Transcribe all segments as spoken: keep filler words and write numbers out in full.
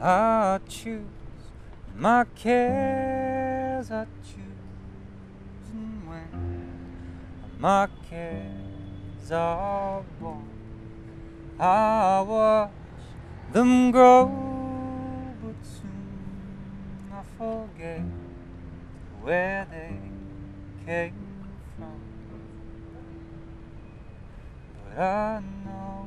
I choose my cares, I choose, and when my cares are born, I watch them grow, but soon I forget where they came from. But I know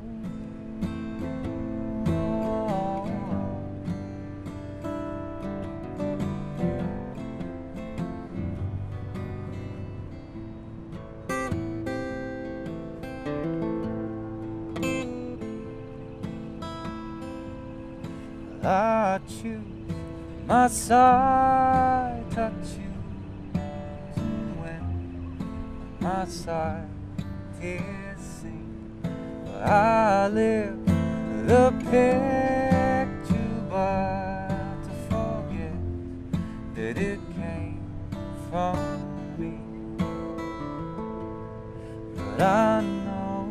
I choose my sight, I choose, and when my sight is seen, I live the picture, but to forget that it came from me. But I know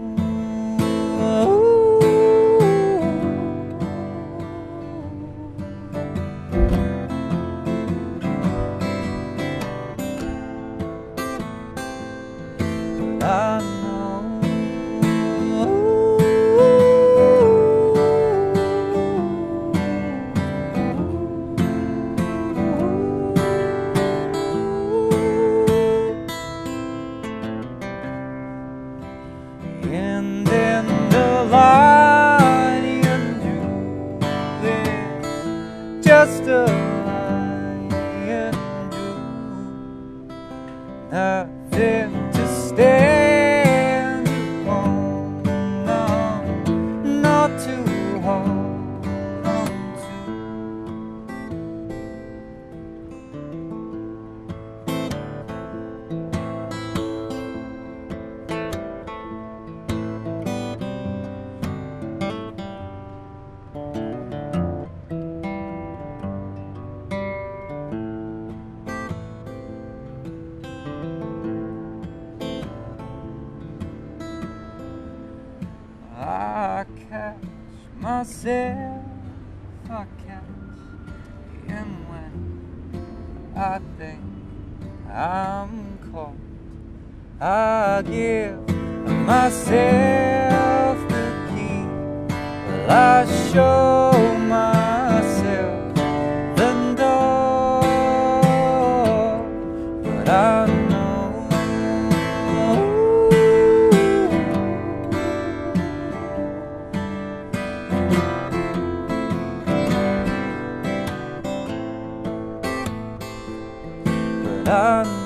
I know and in the light you do is just a lie and do nothing to stand upon, no, not to hold on to. I catch myself, I catch him when I think I'm caught. I give myself the key, well, I show myself the door, but I know I